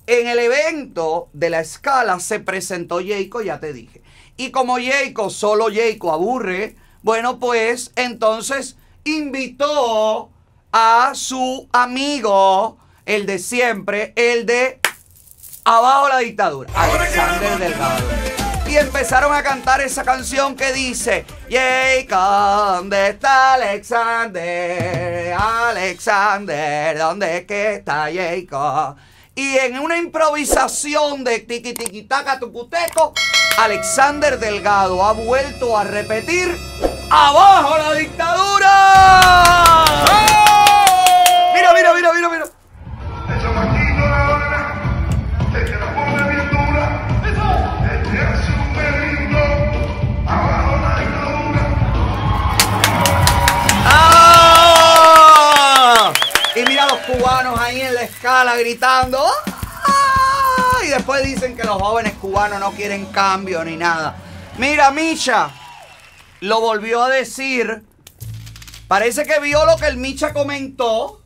En el evento de la escala se presentó Jayco, ya te dije. Y como solo Jayco aburre, bueno, pues entonces invitó a su amigo, el de siempre, el de Abajo la Dictadura, Alexander Delgado. Y empezaron a cantar esa canción que dice: Jayco, ¿dónde está Alexander? Alexander, ¿dónde es que está Jayco? Y en una improvisación de tiqui tiqui taca tucuteco, Alexander Delgado ha vuelto a repetir: ¡Abajo la dictadura! ¡Oh! Mira, mira, mira, mira, mira. Ese Marquito ahora, el que la pone bien dura, el que hace un perrito, abajo la dictadura. ¡Ah! Y mira a los cubanos ahí en la escala gritando. ¡Ah! Y después dicen que los jóvenes cubanos no quieren cambio ni nada. Mira, Micha lo volvió a decir. Parece que vio lo que el Micha comentó